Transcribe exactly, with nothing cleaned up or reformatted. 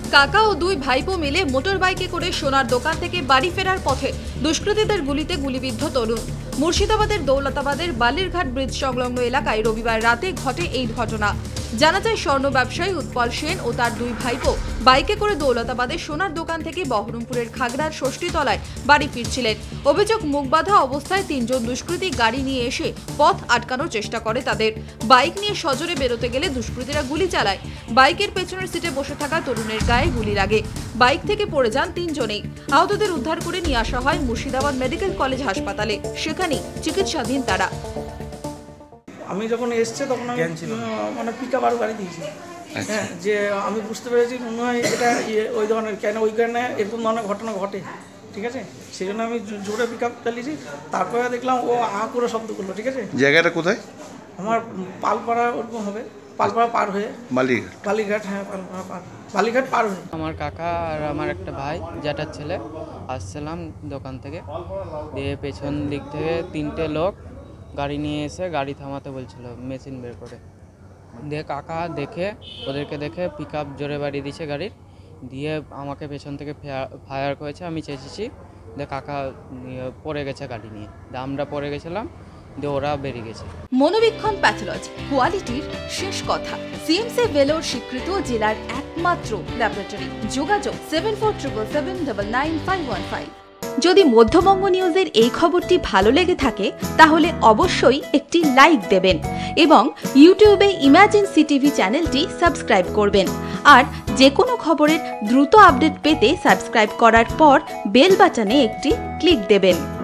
কাকা ও দুই ভাইপো মিলে মোটর বাইকে করে সোনার দোকান থেকে বাড়ি ফেরার পথে দুষ্কৃতীদের গুলিতে গুলিবিদ্ধ তরুণ। মুর্শিদাবাদের দৌলতাবাদের বালিরঘাট ব্রিজ সংলগ্ন এলাকায় রবিবার রাতে ঘটে এই ঘটনা। জানা যায়, স্বর্ণ ব্যবসায়ী উৎপল সেন ও তার দুই ভাইপো বাইকে করে দৌলতাবাদের সোনার দোকান থেকে বহরমপুরের খাগড়ার ষষ্ঠীতলায় বাড়ি ফিরছিলেন। অভিযোগ, মুখ বাঁধা অবস্থায় তিনজন দুষ্কৃতী গাড়ি নিয়ে এসে পথ আটকানোর চেষ্টা করে তাদের। বাইক নিয়ে সজোরে বেরোতে গেলে দুষ্কৃতীরা গুলি চালায়। বাইকের পেছনের সিটে বসে থাকা তরুণের গায়ে গুলি লাগে। বাইক থেকে পড়ে যান তিনজনেই। আহতদের উদ্ধার করে নিয়ে আসা হয় মুর্শিদাবাদ মেডিকেল কলেজ হাসপাতালে, সেখানেই চিকিৎসাধীন তারা। আমি যখন এসছে তখন আমি মানে পিকআপ আরও গাড়ি দিয়েছি। হ্যাঁ, যে আমি বুঝতে পেরেছি মনে হয় এটা ওই ধরনের, কেন ওই কারণে এরকম ধরনের ঘটনা ঘটে, ঠিক আছে। সেই জন্য আমি জোরে পিকআপ চালিয়েছি। তারপরে দেখলাম ও আ করে শব্দ করলো, ঠিক আছে। জায়গাটা কোথায়? আমার পালপাড়া ওরকম হবে, পালপাড়া পার হয়ে বালিঘাট। বালিঘাট, হ্যাঁ, পালপাড়া পার, বালিঘাট পার হয়ে। আমার কাকা আর আমার একটা ভাই জ্যাঠার ছেলে আসছিলাম দোকান থেকে, দিয়ে পেছন দিক থেকে তিনটে লোক গাড়ি নিয়ে এসে গাড়ি থামাতে বলছিল মেশিন বের করে। দিয়ে কাকা দেখে ওদেরকে দেখে পিক আপ জোরে বাড়িয়ে দিয়েছে গাড়ির, দিয়ে আমাকে পেছন থেকে ফায়ার করেছে। আমি চেঁচেছি, দিয়ে কাকা পড়ে গেছে গাড়ি নিয়ে, দিয়ে আমরা পড়ে গেছিলাম, দিয়ে ওরা বেরিয়ে গেছে। মনোবীক্ষণ প্যাথোলজি, কোয়ালিটির শেষ কথা। সিএমসি ভেলোর স্বীকৃত জেলার একমাত্র ল্যাবরেটরি। যোগাযোগ seven four triple seven double nine five one five. যদি মধ্যবঙ্গ নিউজের এই খবরটি ভালো লেগে থাকে তাহলে অবশ্যই একটি লাইক দেবেন এবং ইউটিউবে ইমাজিন সিটিভি চ্যানেলটি সাবস্ক্রাইব করবেন। আর যে কোনো খবরের দ্রুত আপডেট পেতে সাবস্ক্রাইব করার পর বেল বাটনে একটি ক্লিক দেবেন।